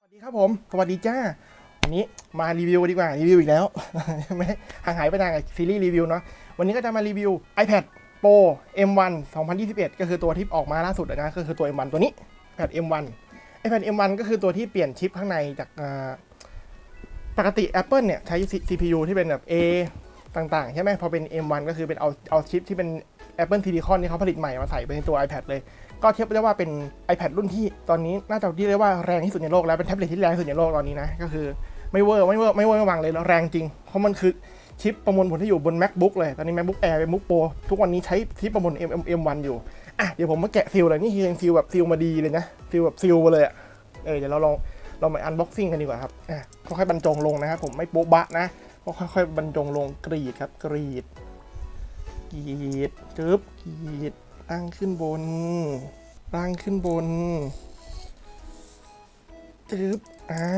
สวัสดีครับผมสวัสดีจ้าวันนี้มารีวิวดีกว่ารีวิวอีกแล้วไม่ห่างหายไปนานกับซีรีส์รีวิวเนาะวันนี้ก็จะมารีวิว iPad Pro M1 2021 ก็คือตัวที่ออกมาล่าสุดนะก็คือตัว M1 ตัวนี้ iPad M1 ก็คือตัวที่เปลี่ยนชิปข้างในจากปกติ Apple เนี่ยใช้ CPU ที่เป็นแบบ A ต่างๆใช่ไหมพอเป็น M1 ก็คือเป็นเอาชิปที่เป็น Apple Silicon ที่เขาผลิตใหม่มาใส่ไปในตัว iPad เลยก็เทียบได้ว่าเป็น iPad รุ่นที่ตอนนี้น่าจะเรียกว่าแรงที่สุดในโลกแล้วเป็นแท็บเล็ตที่แรงที่สุดในโลกตอนนี้นะก็คือไม่เวอร์ไม่วางเลยแล้วแรงจริงเพราะมันคือชิปประมวลผลที่อยู่บน MacBook เลยตอนนี้ MacBook Air MacBook Pro ทุกวันนี้ใช้ชิปประมวล M1 อยู่เดี๋ยวผมมาแกะซีลเลยนี่คือซีลแบบซีลมาดีเลยนะซีลแบบซีลมาเลยเดี๋ยวเราลองมาอันบ็อกซิ่งกันดีกว่าครับค่อยๆบรรจงลงนะครับผมไม่โป๊ะบะนะก็ค่อยๆบรรจงลงกรีดครับกรีดจึ๊บกรีดตั้งขึ้นบนจึ๊บ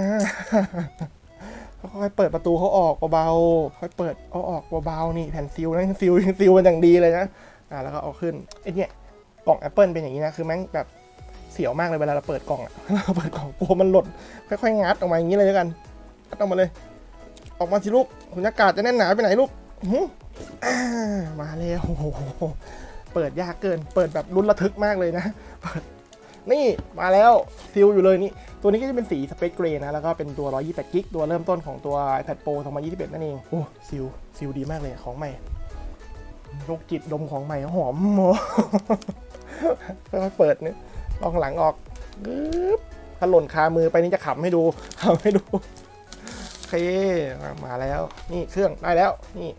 ค่อยๆเปิดประตูเขาออกเบาๆค่อยเปิดเอาออกเบาๆนี่แผ่นซีลนะซีลมันอย่างดีเลยนะแล้วก็เอาขึ้นเนี่ยกล่อง Apple เป็นอย่างนี้นะคือแม่งแบบเสียวมากเลยเวลาเราเปิดกล่องเราเปิดกล่องกลัวมันหล่นค่อยๆงัดออกมาอย่างนี้เลยแล้วกันงัดออกมาเลยออกมาสิลูกสุญญากาศจะแน่นหนาไปไหนลูกมาแล้วเปิดยากเกินเปิดแบบลุ้นระทึกมากเลยนะนี่มาแล้วซีลอยู่เลยนี่ตัวนี้ก็จะเป็นสีสเปซเกรย์นะแล้วก็เป็นตัว128 กิกตัวเริ่มต้นของตัว iPad Pro 2021 นั่นเองโอ้ซีลดีมากเลยของใหม่โรคจิตดมของใหม่หอมค่อยๆเปิดเนี่ยลองหลังออกถ้าหล่นคามือไปนี่จะขำให้ดูโอเคมาแล้วนี่เครื่องได้แล้วนี่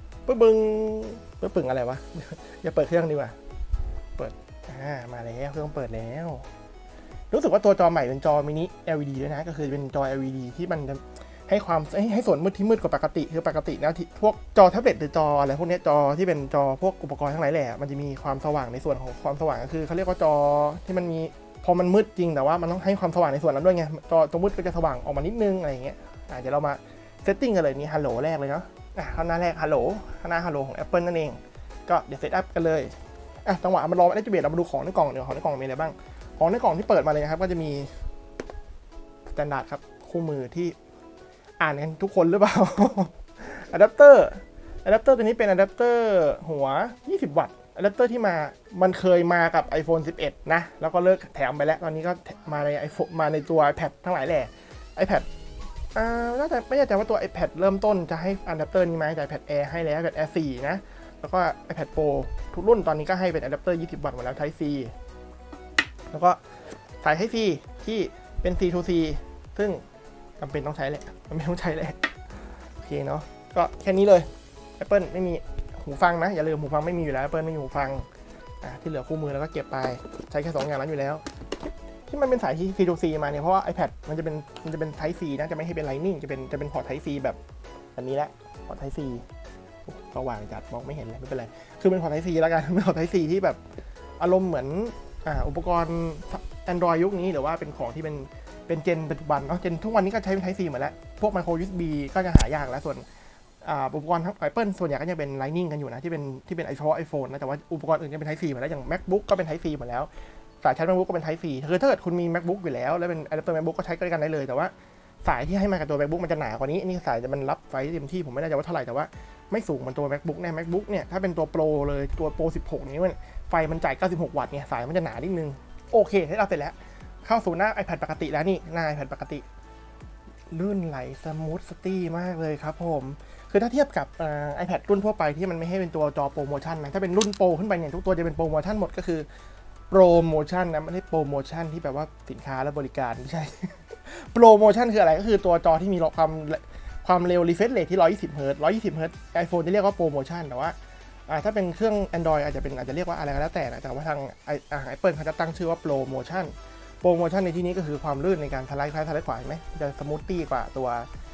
ปึ้งอะไรวะอย่าเปิดเครื่องดีกว่าเปิดมาแล้วเครื่องเปิดแล้วรู้สึกว่าตัวจอใหม่เป็นจอมินิ LED ด้วยนะก็คือเป็นจอ LED ที่มันจะให้ส่วนมืดที่มืดกว่าปกติคือปกติแล้วพวกจอแท็บเล็ตหรือจออะไรพวกนี้จอที่เป็นจอพวกอุปกรณ์ทั้งหลายแหละมันจะมีความสว่างในส่วนของความสว่างก็คือเขาเรียกว่าจอที่มันมีพอมันมืดจริงแต่ว่ามันต้องให้ความสว่างในส่วนนั้นด้วยไงจอมืดก็จะสว่างออกมานิดนึงอะไรอย่างเงี้ยเดี๋ยวเรามาเซตติ้งกันเลยนี่ฮัลโหลแรกเลยเนาะข้างหน้าแรกฮัลโหลของ Apple นั่นเองก็เดี๋ยวเซตอัพกันเลยจังหวะมันรอได้จะเบียดเรามาดูของในกล่องเดี๋ยวของในกล่องมีอะไรบ้างของในกล่องที่เปิดมาเลยนะครับก็จะมีสแตนดาร์ดครับคู่มือที่อ่านกันทุกคนหรือเปล่าอะแดปเตอร์ตัวนี้เป็นอะแดปเตอร์หัว20 วัตต์อะแดปเตอร์ที่มันเคยมากับ iPhone 11 นะแล้วก็เลิกแถมไปแล้วตอนนี้ก็มาใน iPhone มาในตัว iPad ทั้งหลายแหละ iPad น่าจะไม่แน่ใจว่าตัว iPad เริ่มต้นจะให้อะแดปเตอร์นี้ไหมแต่ iPad Air ให้แล้ว iPad Air 4 นะแล้วก็ iPad Pro ทุกรุ่นตอนนี้ก็ให้เป็นอะแดปเตอร์20 วัตต์หมดแล้ว Type C แล้วก็สาย Type C ที่เป็น C to C ซึ่งจำเป็นต้องใช้แหละมันไม่ต้องใช้แหละโอเคเนาะก็แค่นี้เลย Apple ไม่มีหูฟังนะอย่าลืมหูฟังไม่มีอยู่แล้ว Apple ไม่มีหูฟังที่เหลือคู่มือแล้วก็เก็บไปใช้แค่2อย่างนั้นอยู่แล้วที่มันเป็นสาย C to C มาเนี่ยเพราะว่า iPad มันจะเป็น Type C นะจะไม่ให้เป็น Lightning จะเป็นพอร์ต Type C แบบนี้แหละพอร์ต Type C สว่างจัดมองไม่เห็นเลยไม่เป็นไรคือเป็นพอร์ต Type C แล้วกันเป็นพอร์ต Type C ที่แบบอารมณ์เหมือนอุปกรณ์ Android ยุคนี้หรือว่าเป็นของที่เป็นเจนปัจจุบันเนาะเจนทุกวันนี้ก็ใช้เป็น Type C หมดแล้วพวก Micro USB ก็จะหายากแล้วส่วนอุปกรณ์ทั้ง Apple ส่วนใหญ่ก็จะเป็น Lightning กันอยู่นะที่เป็นiPhone นะแต่ว่าอุปกรณ์อื่นจะเป็น Type C หมดแล้วอย่าง MacBook ก็เป็น Type C หมดแล้วสายชาร์จ MacBook ก็เป็น Type C คือถ้าเกิดคุณมี MacBook อยู่แล้วเป็น Adapter MacBook ก็ใช้กันได้เลยแต่ว่าสายที่ให้มากับตัว MacBook มันจะหนากว่านี้นี่สายมันรับไฟเต็มที่ผมไม่แน่ใจว่าเท่าไหร่แต่ว่าไม่สูงเหมือนตัว MacBook เนี่ย MacBook เนี่ยถ้าเป็นตัว Pro เลยตัว Pro 16 นี้ไฟมันจ่าย96 วัตต์เนี่ยสายมันจะหนานิดนึงโอเคให้เราเสร็จแล้วเข้าสู่หน้า iPad ปกติแล้วนี่หน้า iPad ปกติลื่นไหลสมูทสตี้มากเลยครับผมคือถ้าเทียบกับ iPad รุ่นทั่วไปที่มันไม่ให้เป็นตัวจอโปรโมชั่นนะถ้าเป็นรุ่นโปรขึ้นไปเนี่ยทุกตัวจะเป็นโปรโมชั่นหมดก็คือโปรโมชั่นนะไม่ใช่โปรโมชั่นที่แบบว่าสินค้าและบริการไม่ใช่โปรโมชั่นคืออะไรก็คือตัวจอที่มีความเร็ว refresh rate ที่120 เฮิร์ตซ์ iPhone จะเรียกว่าโปรโมชั่นแต่ว่าถ้าเป็นเครื่อง Android อาจจะเรียกว่าอะไรก็แล้วแต่นะแต่ว่าทางApple เขาจะตั้งชื่อว่าโปรโมชั่นในที่นี้ก็คือความลื่นในการสไลด์ซ้ายสไลด์ขวาใช่ไหมจะสมูทตี้กว่าตัว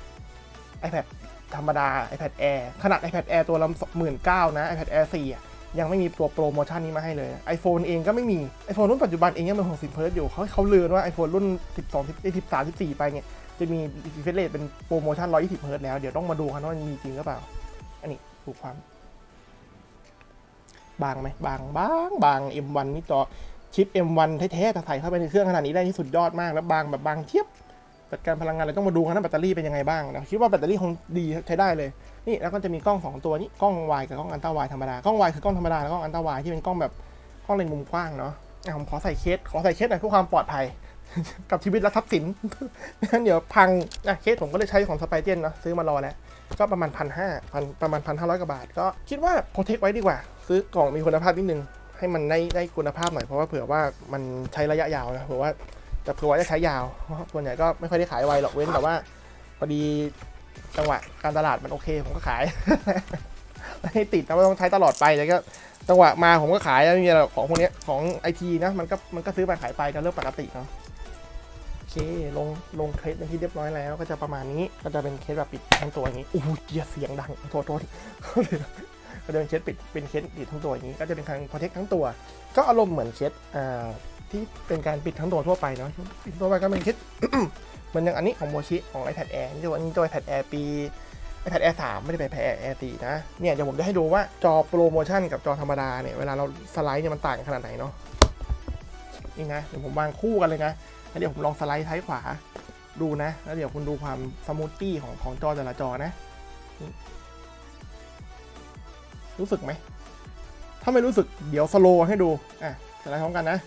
iPad ธรรมดา iPad Air ขนาด iPad Air ตัวละ 19,000 นะ iPad Air 4ยังไม่มีตัวโปรโมชั่นนี้มาให้เลย iPhone เองก็ไม่มี iPhone รุ่นปัจจุบันเองยังเป็น60 เฮิร์ตซ์อยู่เขาลือว่า iPhone รุ่น12 13 14ไปเนี่ยจะมี refresh rate เป็นโปรโมชั่น120 เฮิร์ตซ์แล้วเดี๋ยวต้องมาดูกันว่ามันมีจริงหรือเปล่าอันนี้ดูความบางไหมบาง M1 นี่จอชิป M1 แท้ๆถ้าใส่เข้าไปในเครื่องขนาดนี้ได้ที่สุดยอดมากแล้วบางแบบบางเทียบจัดการพลังงานเราต้องมาดูกันว่าแบตเตอรี่เป็นยังไงบ้างนะคิดว่าแบตเตอรี่คงดีใช้ได้เลยนี่แล้วก็จะมีกล้อง2ตัวนี้กล้องวายกับกล้องอัลตร้าวายธรรมดากล้องวายคือกล้องธรรมดาแล้วกล้องอัลตร้าวายที่เป็นกล้องแบบกล้องเลนส์มุมกว้างเนาะผมขอใส่เคสหน่อยเพื่อความปลอดภัย กับชีวิตและทรัพย์สิน งั้นเดี๋ยวพังเคสผมก็เลยใช้ของสไปเจนเนาะซื้อมารอแล้วก็ประมาณประมาณ 1,500 กว่าบาทก็คิดว่าโปรเทคไว้ดีกว่าซื้อกล่องมีคุณภาพนิดนึงให้มันได้คุณภาพหน่อยเพราะว่าเผื่อว่ามันใช้ระยะยาวนะเผื่อว่าจะใช้ยาวส่วนใหญ่ก็ไม่ค่อยได้ขายไวหรอกเว้นแต่ว่าพอดีจังหวะการตลาดมันโอเคผมก็ขาย ให้ติดนะไม่ต้องใช้ตลอดไปแล้วก็จังหวะมาผมก็ขายแล้วมีของพวกนี้ของไอทีนะมันก็ซื้อไปขายไปก็เรื่องปกติเนาะโอเคลงเคสเป็นที่เรียบร้อยแล้วก็จะประมาณนี้ก็จะเป็นเคสแบบปิดทั้งตัวอย่างนี้โอ้ยเสียงดังโทษก็จะเป็นเคสปิดเป็นเคสปิดทั้งตัวอย่างนี้ก็จะเป็นการโปรเทคทั้งตัวก็อารมณ์เหมือนเคสที่เป็นการปิดทั้งตัวทั่วไปเนาะปิดทั่วไปก็เป็นเคส เหมือนอย่างอันนี้ของโมชิของ iPad Air นี่ตัวนี้ตัว iPad Air ปี iPad Air 3 ไม่ได้เป็น iPad Air 4 นะเนี่ยเดี๋ยวผมจะให้ดูว่าจอโปรโมชั่นกับจอธรรมดาเนี่ยเวลาเราสไลด์เนี่ยมันต่างกันขนาดไหนเนาะนี่นะเดี๋ยวผมวางคู่กันเลยนะแล้วเดี๋ยวผมลองสไลด์ท้ายขวาดูนะแล้วเดี๋ยวคุณดูความสมูทตี้ของจอแต่ละจอนะรู้สึกไหมถ้าไม่รู้สึกเดี๋ยวสโลว์ให้ดูสไลด์พร้อมกันนะ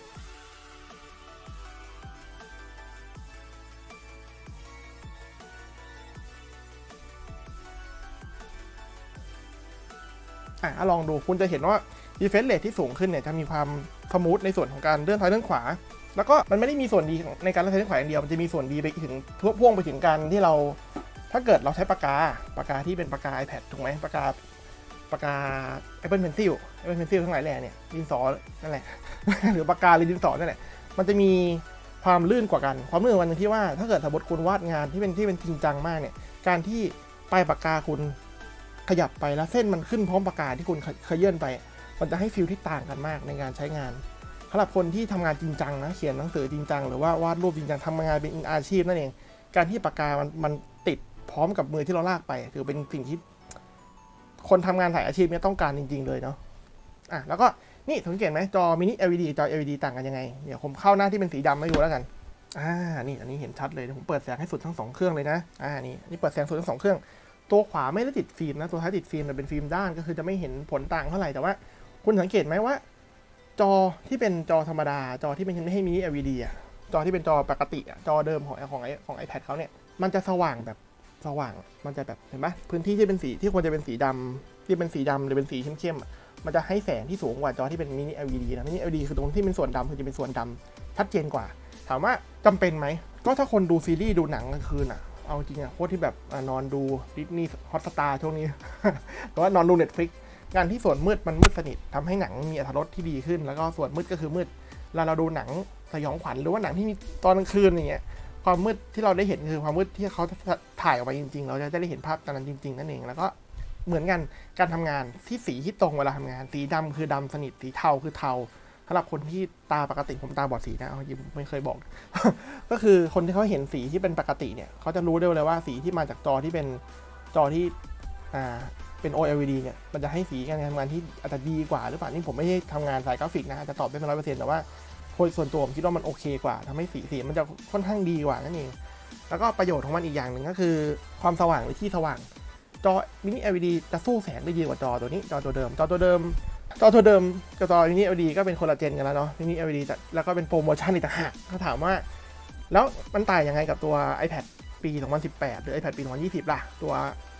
ลองดูคุณจะเห็นว่า refresh rate ที่สูงขึ้นเนี่ยจะมีความสมูทในส่วนของการเลื่อนซ้ายเลื่อนขวาแล้วก็มันไม่ได้มีส่วนดีในการเลื่อนซ้ายเลื่อนขวาอย่างเดียวมันจะมีส่วนดีไปถึงพ่วงไปถึงการที่เราถ้าเกิดเราใช้ปากกาที่เป็นปากกา iPad ถูกไหมปากกา Apple Pencil ทั้งหลายแหล่เนี่ยดินสอนั่นแหละ หรือปากกาหรือดินสอนั่นแหละมันจะมีความลื่นกว่ากันความลื่นวันนึงที่ว่าถ้าเกิดสมมติคุณวาดงานที่เป็นจริงจังมากเนี่ยการที่ปลายปากกาคุณขยับไปแล้วเส้นมันขึ้นพร้อมปากกาที่คุณเคยเยื่อนไปมันจะให้ฟีลที่ต่างกันมากในการใช้งานสำหรับคนที่ทำงานจริงจังนะเขียนหนังสือจริงจังหรือว่าวาดรูปจริงจังทำงานเป็นอาชีพนั่นเองการที่ปากกามันติดพร้อมกับมือที่เราลากไปถือเป็นสิ่งที่คนทำงานสายอาชีพเนี่ยต้องการจริงๆเลยเนาะแล้วก็นี่สังเกตไหมจอมินิ LED จอ LED ต่างกันยังไงเดี๋ยวผมเข้าหน้าที่เป็นสีดำให้ดูแล้วกันนี่อันนี้เห็นชัดเลยผมเปิดแสงให้สุดทั้ง2เครื่องเลยนะนี่เปิดแสงสุดทั้ง2เครื่องตัวขวาไม่ได้ติดฟิล์มนะตัวท้ายติดฟิล์มแต่เป็นฟิล์มด้านก็คือจะไม่เห็นผลต่างเท่าไหร่แต่ว่าคุณสังเกตไหมว่าจอที่เป็นจอธรรมดาจอที่ไม่ให้มินิ LED จอที่เป็นจอปกติจอเดิมของ iPad เขาเนี่ยมันจะสว่างมันจะแบบเห็นไหมพื้นที่ที่เป็นสีที่ควรจะเป็นสีดำหรือเป็นสีเข้มๆมันจะให้แสงที่สูงกว่าจอที่เป็นมินิ LED นะมินิ LED คือตรงที่เป็นส่วนดำคือจะเป็นส่วนดำชัดเจนกว่าถามว่าจำเป็นไหมก็ถ้าคนดูซีรีส์ดูหนังกลางคืนเอาจริงโคตรที่แบบนอนดูดิสนีย์ฮอตสตาร์ช่วงนี้ หรือว่านอนดู Netflix การที่ส่วนมืดมันมืดสนิททำให้หนังมีอรรถรสที่ดีขึ้นแล้วก็ส่วนมืดก็คือมืดเราดูหนังสยองขวัญหรือว่าหนังที่มีตอนกลางคืนอย่างเงี้ยความมืดที่เราได้เห็นคือความมืดที่เขาถ่ายออกมาจริงๆเราจะได้เห็นภาพตอนนั้นจริงๆนั่นเองแล้วก็เหมือนกันการทำงานที่สีที่ตรงเวลาทำงานสีดำคือดำสนิทสีเทาคือเทาสำหรับคนที่ตาปกติผมตาบอดสีนะเอาจริงไม่เคยบอก ก็คือคนที่เขาเห็นสีที่เป็นปกติเนี่ยเขาจะรู้ได้เลยว่าสีที่มาจากจอที่เป็นจอที่เป็น OLED เนี่ยมันจะให้สีการทำงานที่อาจจะดีกว่าหรือเปล่านี่ผมไม่ได้ทำงานสายกราฟิกนะจะตอบได้ไม่100%แต่ว่าส่วนตัวผมคิดว่ามันโอเคกว่าทำให้สีมันจะค่อนข้างดีกว่านั่นเองแล้วก็ประโยชน์ของมันอีกอย่างหนึ่งก็คือความสว่างหรือที่สว่างจอมินิ LED จะสู้แสงได้ดีกว่าจอตัวนี้จอตัวเดิมกับจอมินิ LED ก็เป็นคนละเจนกันแล้วเนาะมินิ LED แล้วก็เป็นโปรโมชั่นอีกต่างหากเขาถามว่าแล้วมันต่างยังไงกับตัว iPad ปี 2018 หรือ iPad ปี 2020 ล่ะตัว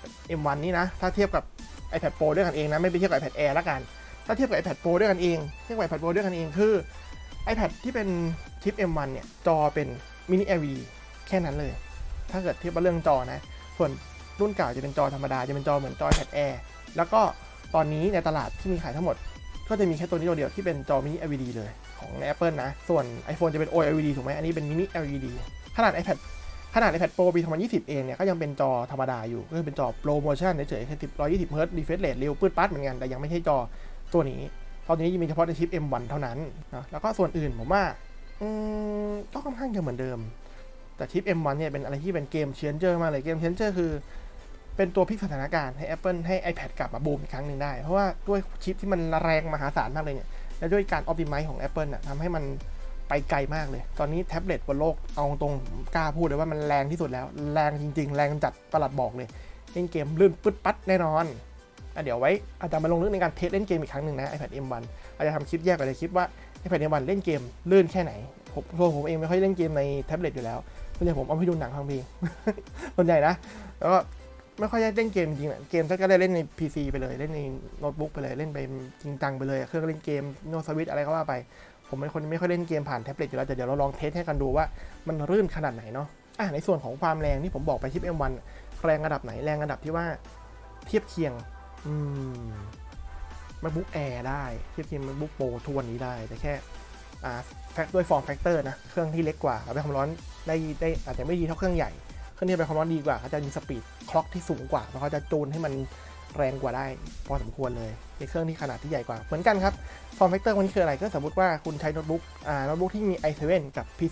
M1 นี่นะถ้าเทียบกับ iPad Pro ด้วยกันเองนะไม่ไปเทียบกับ iPad Air ละกันถ้าเทียบกับ iPad Pro ด้วยกันเองคือ iPad ที่เป็นชิป M1 เนี่ยจอเป็นมินิ LED แค่นั้นเลยถ้าเกิดเทียบเรื่องจอนะส่วนรุ่นเก่าจะเป็นจอธรรมดาจะเป็นจอเหมือนจอ iPad Air แล้วก็ตอนนี้ในตลาดที่มีขายทั้งหมดก็จะมีแค่ตัวนี้ตัวเดียวที่เป็นจอมินิ LED เลยของ Apple นะส่วน iPhone จะเป็น OLED ถูกไหมอันนี้เป็นมินิ LED ขนาด iPad Pro ปี 2020 เองเนี่ยก็ยังเป็นจอธรรมดาอยู่ก็คือเป็นจอโปรโมชั่นเฉยๆแค่120 Hz refresh rate เร็วปื๊ดปั๊ดเหมือนกันแต่ยังไม่ใช่จอตัวนี้ตอนนี้ยังมีเฉพาะในชิป M1 เท่านั้นนะแล้วก็ส่วนอื่นผมว่าก็ค่อนข้างจะเหมือนเดิมแต่ชิป M1 เนี่ยเป็นอะไรที่เป็นเกมเชนเจอร์มากเลยเกมเชนเจอร์คือเป็นตัวพลิกสถานการณ์ให้ Apple ให้ iPad กลับมาบูมอีกครั้งหนึ่งได้เพราะว่าด้วยชิปที่มันแรงมหาศาลมากเลยเนี่ยและด้วยการ optimize ของ Apple ทำให้มันไปไกลมากเลยตอนนี้แท็บเล็ตบนโลกเอาตรงกล้าพูดเลยว่ามันแรงที่สุดแล้วแรงจริงๆแรงจัดประหลัดบอกเลยเล่นเกมลื่นปึ๊ดปั๊ดแน่นอนเดี๋ยวไว้อาจจะมาลงลึกในการเทสเล่นเกมอีกครั้งหนึ่งนะ iPad M1 อาจจะทำคลิปแยกไปเลยคลิปว่า iPad M1 เล่นเกมลื่นแค่ไหนผมเองไม่ค่อยเล่นเกมในแท็บเล็ตอยู่แล้วส่วนใหญ่ผมเอาไปดูหนังฟังเพลงส่วนใหญ่นะแล้วก็ไม่ค่อยได้เล่นเกมจริงๆเกมก็ได้เล่นใน PC ไปเลยเล่นในโน้ตบุ๊กไปเลยเล่นไปจริงจังไปเลยเครื่องเล่นเกมโน้ตสวิตอะไรก็ว่าไปผมเป็นคนไม่ค่อยเล่นเกมผ่านแท็บเล็ตอยู่แล้วแต่เดี๋ยวเราลองเทสให้กันดูว่ามันรื่นขนาดไหนเนาะในส่วนของความแรงที่ผมบอกไปคลิป M1 แรงระดับไหนแรงระดับที่ว่าเทียบเคียงMacBook Air ได้เทียบเคียง MacBook Pro ทุกวันนี้ได้แต่แค่ด้วยฟอร์มแฟกเตอร์นะเครื่องที่เล็กกว่าระบายความร้อนได้อาจจะไม่ดีเท่าเครื่องใหญ่เครื่องที่ระบายความร้อนดีกว่าเขาจะมีสปีดคล็อกที่สูงกว่าเพราะเขาจะจูนให้มันแรงกว่าได้พอสมควรเลยในเครื่องที่ขนาดที่ใหญ่กว่าเหมือนกันครับฟอร์มแฟกเตอร์วันนี้คืออะไรก็สมมติว่าคุณใช้โน้ตบุ๊กที่มี i7 กับ PC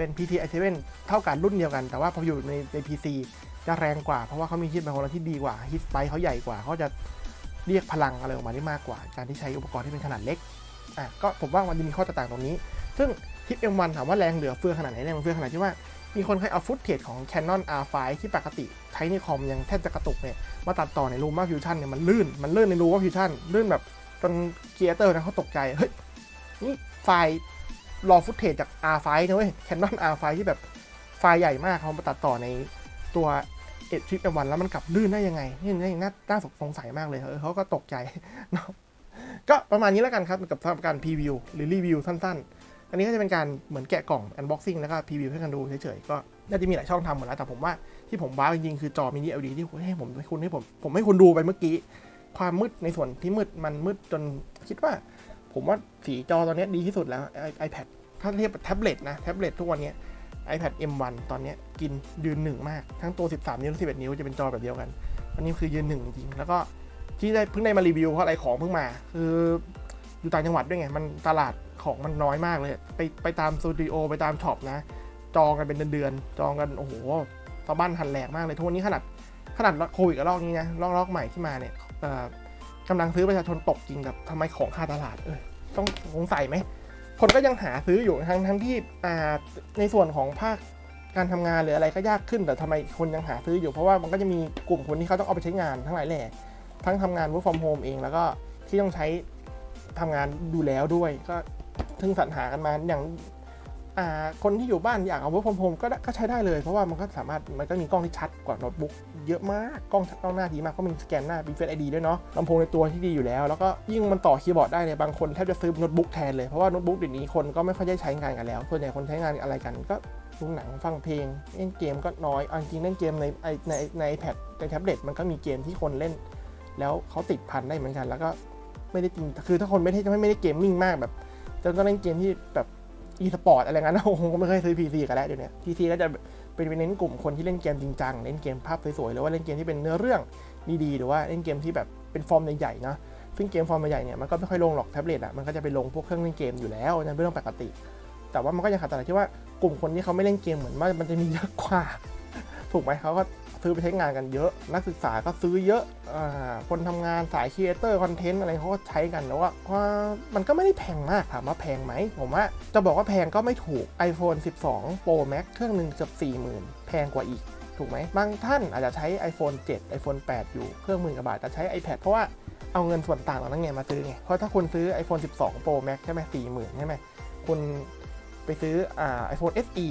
i7 เท่ากันรุ่นเดียวกันแต่ว่าพออยู่ใน PC จะแรงกว่าเพราะว่าเขามีฮิตระบายความร้อนที่ดีกว่าฮิตสไปค์เขาใหญ่กว่าเขาจะเรียกพลังอะไรออกมาได้มากกว่าการที่ใช้อุปกรณ์ที่เป็นขนาดเล็กก็ผมว่ามันจะมีข้อแตกต่างตรงนี้ซึ่งคลิป M1 ถามว่าแรงเหลือเฟือขนาดไหนแรงเหลือเฟือขนาดที่ว่ามีคนเคยเอาฟุตเทจของ Canon R5 ที่ปกติใช้ในคอมยังแทบจะกระตุกเนี่ยมาตัดต่อใน Luma Fusion เนี่ยมันลื่นใน Luma Fusion ลื่นแบบจนครีเอเตอร์นะเขาตกใจเฮ้ยนี่ไฟล์รอฟุตเทจจาก R5 นะเว้ย Canon R5 ที่แบบไฟล์ใหญ่มากเขามาตัดต่อในตัวคลิป M1 แล้วมันกลับลื่นได้ยังไงนี่น่าสงสัยมากเลยเขาก็ตกใจเนาะก็ประมาณนี้แล้วกันครับกับการพรีวิวหรือรีวิวสั้นๆอันนี้ก็จะเป็นการเหมือนแกะกล่อง unboxing แล้วก็พรีวิวให้กันดูเฉยๆก็น่าจะมีหลายช่องทำหมดแล้วแต่ผมว่าที่ผมว้าวจริงๆคือจอมินิ LED ที่ให้คุณดูไปเมื่อกี้ความมืดในส่วนที่มันมืดจนคิดว่าผมว่าสีจอตอนนี้ดีที่สุดแล้ว iPad ถ้าเทียบกับแท็บเล็ตนะแท็บเล็ตทุกวันนี้ iPad M1 ตอนนี้กินยืนหนึ่งมากทั้งตัว13นิ้วและ11นิ้วจะเป็นจอแบบเดียวกันอันนี้คือยืนหนึ่งจริงแล้วก็ที่เพิ่งได้มารีวิวเพราะอะไรของเพิ่งมาคืออยู่ต่างจังหวัดด้วยไงมันตลาดของมันน้อยมากเลยไปตามสตูดิโอไปตามช็อปนะจองกันเป็นเดือนจองกันโอ้โหสะบั้นหันแหลกมากเลยทุกวันนี้ขนาดโควิดกับรอบนี้นะรอบใหม่ที่มาเนี่ยกำลังซื้อประชาชนตกจริงกับทำไมของขาดตลาดต้องสงสัยไหมคนก็ยังหาซื้ออยู่ทั้งที่ในส่วนของภาคการทำงานหรืออะไรก็ยากขึ้นแต่ทำไมคนยังหาซื้ออยู่เพราะว่ามันก็จะมีกลุ่มคนที่เขาต้องเอาไปใช้งานทั้งหลายแหล่ทั้งทำงาน work from home เองแล้วก็ที่ต้องใช้ทำงานดูแล้วด้วยก็ถึงสรรหากันมาอย่างคนที่อยู่บ้านอยากเอา work from home ก็ใช้ได้เลยเพราะว่ามันก็มีกล้องที่ชัดกว่าโน้ตบุ๊กเยอะมากกล้องหน้าดีมากก็มีสแกนหน้ามี Face ID ด้วยเนาะลำโพงในตัวที่ดีอยู่แล้วก็ยิ่งมันต่อคีย์บอร์ดได้เนี่ยบางคนแทบจะซื้อโน้ตบุ๊กแทนเลยเพราะว่าโน้ตบุ๊กเดี๋ยวนี้คนก็ไม่ค่อยได้ใช้งานกันแล้วส่วนใหญ่คนใช้งานอะไรกันก็ดูหนังฟังเพลงเล่นเกมก็น้อยจริงเล่นเกมใน iPad ในแท็บเล็ตมันก็มีเกมที่คนเล่นแล้วเขาติดพันได้เหมือนกันแล้วก็ไม่ได้จริงคือถ้าคนไม่ได้เกมมิ่งมากแบบจะต้องเล่นเกมที่แบบe-sport อะไรงั้นผมก็ไม่เคยซื้อ PC กันแล้วเดี๋ยวนี้ PC ก็จะเป็นเน้นกลุ่มคนที่เล่นเกมจริงจังเล่นเกมภาพสวยๆหรือว่าเล่นเกมที่เป็นเนื้อเรื่องดีๆหรือว่าเล่นเกมที่แบบเป็นฟอร์มใหญ่ๆนะซึ่งเกมฟอร์มใหญ่เนี่ยมันก็ไม่ค่อยลงหรอกแท็บเล็ตมันก็จะไปลงพวกเครื่องเล่นเกมอยู่แล้วนั่นเป็นเรื่องปกติแต่ว่ามันก็ยังขาดตลาดที่ว่ากลุ่มคนที่เขาไม่เล่นเกมเหมือนมันจะมีเยอะกว่าถูกไหมเขาก็ซื้อไปใช้งานกันเยอะนักศึกษาก็ซื้อเยอะคนทำงานสายครีเอเตอร์คอนเทนต์อะไรเขาก็ใช้กันแล้วว่ามันก็ไม่ได้แพงมากถามว่าแพงไหมผมว่าจะบอกว่าแพงก็ไม่ถูก iPhone 12 Pro Max เครื่องหนึ่งเกือบ 40,000 แพงกว่าอีกถูกไหมบางท่านอาจจะใช้ iPhone 7 iPhone 8 อยู่เครื่องหมื่นกว่าบาทแต่ใช้ iPad เพราะว่าเอาเงินส่วนต่างเหล่านั้นไงมาซื้อไงเพราะถ้าคุณซื้อ iPhone 12 Pro Max ใช่ไหม 40,000 ใช่ไหมคุณไปซื้อiPhone SE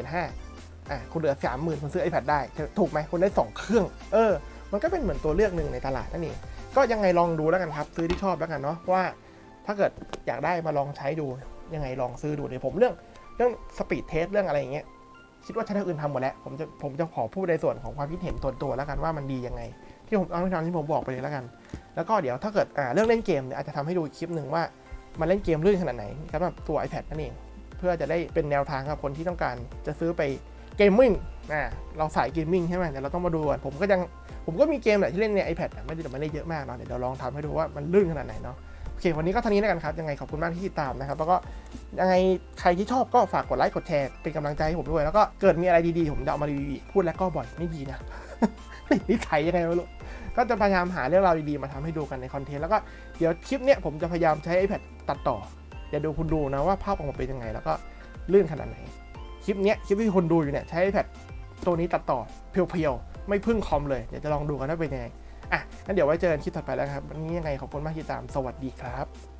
15,000คุณเหลือ 30,000 คุณซื้อ iPad ได้ถูกไหมคุณได้2เครื่องมันก็เป็นเหมือนตัวเลือกหนึ่งในตลาดนั่นเองก็ยังไงลองดูแล้วกันครับซื้อที่ชอบแล้วกันเนาะว่าถ้าเกิดอยากได้มาลองใช้ดูยังไงลองซื้อดูเดี๋ยวผมเรื่องสปีดเทสเรื่องอะไรอย่างเงี้ยคิดว่าใช้ทางอื่นทำหมดแล้วผมจะขอพูดในส่วนของความคิดเห็นส่วนตัวแล้วกันว่ามันดียังไงที่ผมเอาที่ผมบอกไปเลยแล้วกันแล้วก็เดี๋ยวถ้าเกิดเรื่องเล่นเกมเนี่ยอาจจะทำให้ดูคลิปหนึ่งว่ามันเล่นเกมลื่นขนาดไหนสำหรับตัว iPad นั่นเองเพื่อจะได้เป็นแนวทางกับคนที่ต้องการจะซื้อไปเกมมิ่งเราสายเกมมิ่งใช่ไหมเดี๋ยวเราต้องมาดูกันผมก็มีเกมแหละที่เล่นใน iPad ไม่ได้เยอะมากเนาะเดี๋ยวเราลองทำให้ดูว่ามันลื่นขนาดไหนเนาะโอเควันนี้ก็เท่านี้แล้วกันครับยังไงขอบคุณมากที่ติดตามนะครับแล้วก็ยังไงใครที่ชอบก็ฝากกดไลค์กดแชร์เป็นกำลังใจให้ผมด้วยแล้วก็เกิดมีอะไรดีๆผมจะเอามารีวิวพูดแล้วก็บ่อยไม่ดีนะ ติดนิสัยยังไงไม่รู้ก็จะพยายามหาเรื่องราวดีๆมาทำให้ดูกันในคอนเทนต์แล้วก็เดี๋ยวคลิปเนี้ยผมจะพยายามใช้ iPad ตัดต่อเดี๋ยวคุณดูนะว่าภาพออกมาเป็นยังไงแล้วก็ลื่นขนาดไหนคลิปที่คนดูอยู่เนี่ยใช้ iPad ตัวนี้ตัดต่อเพียวๆไม่พึ่งคอมเลยเดี๋ยวจะลองดูกันว่าเป็นยังไงงั้นเดี๋ยวไว้เจอกันคลิปถัดไปแล้วครับวันนี้ยังไงขอบคุณมากที่ตามสวัสดีครับ